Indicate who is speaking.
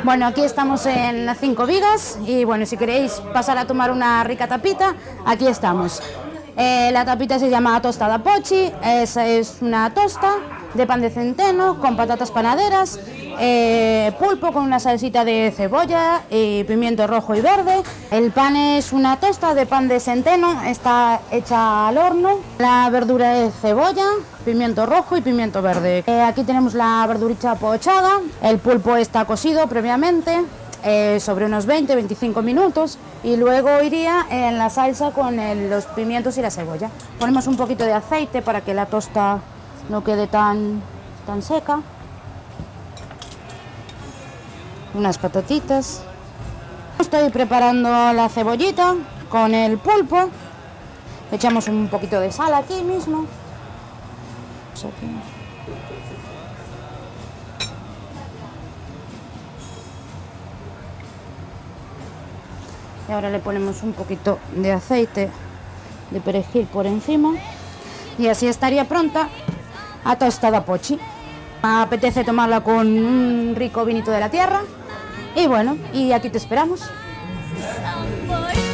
Speaker 1: Bueno, aquí estamos en las 5 Vigas y bueno, si queréis pasar a tomar una rica tapita, aquí estamos. La tapita se llama tostada pochi, es una tosta de pan de centeno con patatas panaderas, pulpo con una salsita de cebolla y pimiento rojo y verde. El pan es una tosta de pan de centeno, está hecha al horno. La verdura es cebolla, pimiento rojo y pimiento verde. Aquí tenemos la verdurita pochada, el pulpo está cocido previamente. Sobre unos 20-25 minutos y luego iría en la salsa con los pimientos y la cebolla. Ponemos un poquito de aceite para que la tosta no quede tan seca. Unas patatitas. Estoy preparando la cebollita con el pulpo. Echamos un poquito de sal aquí mismo. Y ahora le ponemos un poquito de aceite de perejil por encima y así estaría pronta la tostada pochi. Me apetece tomarla con un rico vinito de la tierra y bueno, y aquí te esperamos.